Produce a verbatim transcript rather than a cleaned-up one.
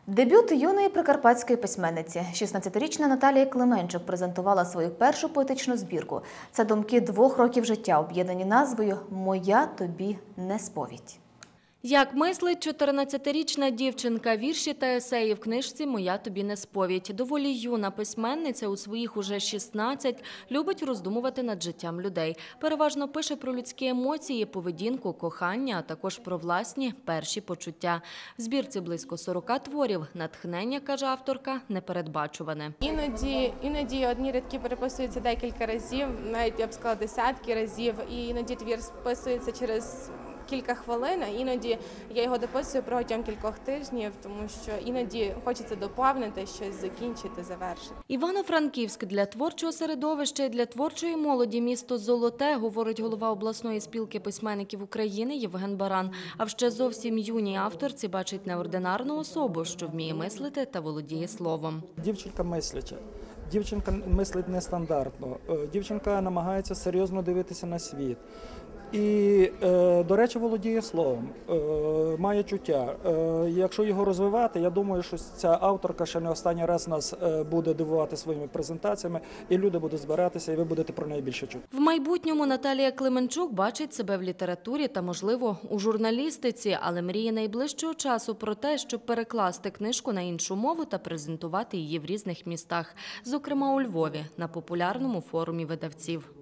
Дебют юної прикарпатської письменниці. шістнадцятирічна Наталія Клименчук презентувала свою першу поетичну збірку. Це думки двох років життя, об'єднані назвою «Моя тобі не сповідь». Як мислить чотирнадцятирічна дівчинка, вірші та есеї в книжці «Моя тобі не сповідь». Доволі юна письменниця у своїх уже шістнадцять любить роздумувати над життям людей. Переважно пише про людські емоції, поведінку, кохання, а також про власні перші почуття. В збірці близько сорока творів. Натхнення, каже авторка, непередбачуване. Іноді, іноді одні рядки переписуються декілька разів, навіть я б сказала десятки разів, і іноді твір списується через кілька хвилин, а іноді я його дописую протягом кількох тижнів, тому що іноді хочеться доповнити щось, закінчити, завершити. Івано-Франківськ для творчого середовища і для творчої молоді місто золоте, говорить голова обласної спілки письменників України Євген Баран. А в ще зовсім юній авторці бачить неординарну особу, що вміє мислити та володіє словом. Дівчинка мисляча. Дівчинка мислить нестандартно. Дівчинка намагається серйозно дивитися на світ. І, до речі, володіє словом, має чуття. Якщо його розвивати, я думаю, що ця авторка ще не останній раз нас буде дивувати своїми презентаціями, і люди будуть збиратися, і ви будете про неї більше чути. В майбутньому Наталія Клименчук бачить себе в літературі та, можливо, у журналістиці, але мріє найближчого часу про те, щоб перекласти книжку на іншу мову та презентувати її в різних містах, зокрема у Львові, на популярному форумі видавців.